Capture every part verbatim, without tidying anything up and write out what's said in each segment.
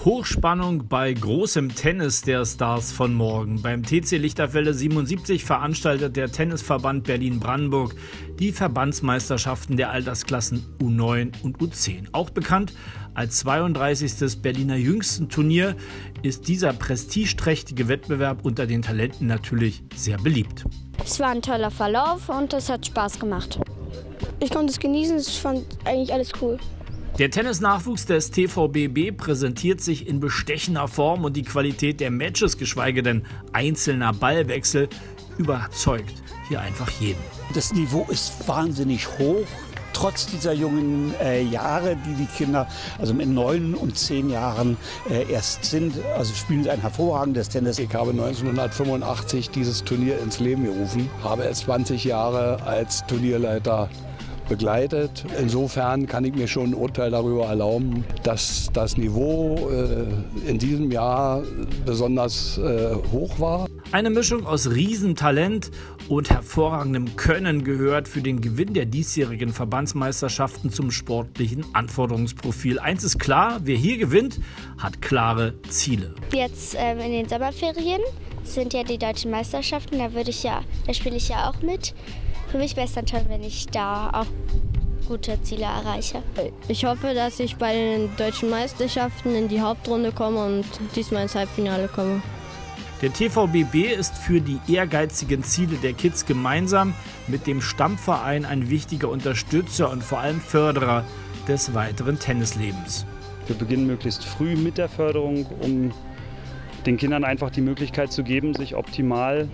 Hochspannung bei großem Tennis der Stars von morgen. Beim T C Lichterfelde siebenundsiebzig veranstaltet der Tennisverband Berlin-Brandenburg die Verbandsmeisterschaften der Altersklassen U neun und U zehn. Auch bekannt als zweiunddreißigstes Berliner Jüngstenturnier ist dieser prestigeträchtige Wettbewerb unter den Talenten natürlich sehr beliebt. Es war ein toller Verlauf und es hat Spaß gemacht. Ich konnte es genießen, ich fand eigentlich alles cool. Der Tennisnachwuchs des T V B B präsentiert sich in bestechender Form und die Qualität der Matches, geschweige denn einzelner Ballwechsel, überzeugt hier einfach jeden. Das Niveau ist wahnsinnig hoch, trotz dieser jungen äh, Jahre, die die Kinder also mit neun und zehn Jahren äh, erst sind. Also spielen sie ein hervorragendes Tennis. Ich habe neunzehnhundertfünfundachtzig dieses Turnier ins Leben gerufen, habe es zwanzig Jahre als Turnierleiter begleitet. Insofern kann ich mir schon ein Urteil darüber erlauben, dass das Niveau äh, in diesem Jahr besonders äh, hoch war. Eine Mischung aus Riesentalent und hervorragendem Können gehört für den Gewinn der diesjährigen Verbandsmeisterschaften zum sportlichen Anforderungsprofil. Eins ist klar, wer hier gewinnt, hat klare Ziele. Jetzt ähm, in den Sommerferien sind ja die deutschen Meisterschaften, da würde ich ja, da spiele ich ja auch mit. Für mich wäre es dann toll, wenn ich da auch gute Ziele erreiche. Ich hoffe, dass ich bei den deutschen Meisterschaften in die Hauptrunde komme und diesmal ins Halbfinale komme. Der T V B B ist für die ehrgeizigen Ziele der Kids gemeinsam mit dem Stammverein ein wichtiger Unterstützer und vor allem Förderer des weiteren Tennislebens. Wir beginnen möglichst früh mit der Förderung, um den Kindern einfach die Möglichkeit zu geben, sich optimal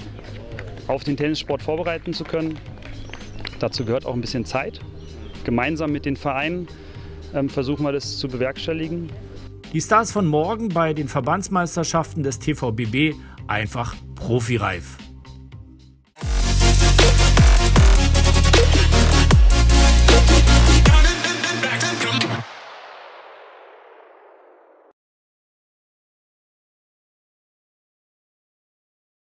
auf den Tennissport vorbereiten zu können. Dazu gehört auch ein bisschen Zeit. Gemeinsam mit den Vereinen ähm, versuchen wir das zu bewerkstelligen. Die Stars von morgen bei den Verbandsmeisterschaften des T V B B einfach profireif.